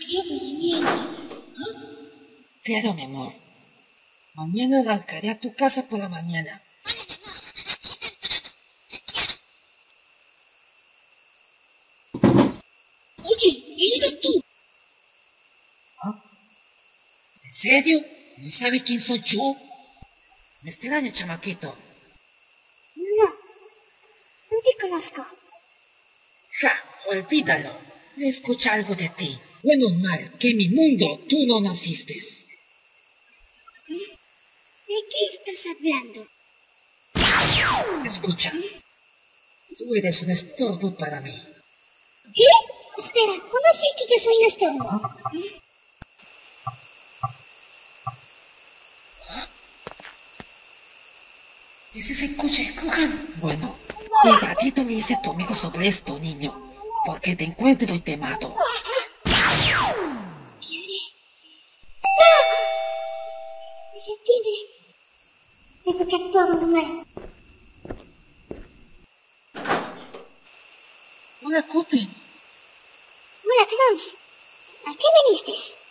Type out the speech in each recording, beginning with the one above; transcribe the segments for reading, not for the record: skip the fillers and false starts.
¡Qué aburrimiento! Claro, mi amor. Mañana arrancaré a tu casa por la mañana. Oye, ¿quién eres tú? ¿Ah? ¿En serio? ¿No sabe quién soy yo? Me extraña, chamaquito. No, no te conozco. Ja, olvídalo. Escucha algo de ti. Menos mal que en mi mundo tú no naciste. ¿De qué estás hablando? Escucha. Tú eres un estorbo para mí. ¿Qué? Espera, ¿cómo así que yo soy un estorbo? ¿Ese es el coche de Kugan? Bueno, cuidadito le dice tu amigo sobre esto, niño. Porque te encuentro y te mato. Ese timbre. Te toca todo lo mal. Hola, Kote. Hola, Trunks. ¿A qué viniste?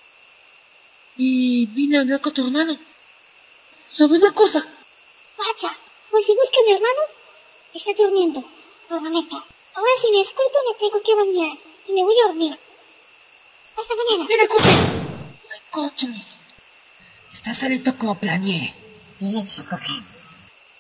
Y vine a hablar con tu hermano. Sobre una cosa. Vaya, pues si busca a mi hermano, está durmiendo, lo prometo. Ahora si me disculpa me tengo que bañar y me voy a dormir. Hasta mañana. Espera, Kote. Recorcholis. Estás saliendo como planeé. Bien hecho, Koke.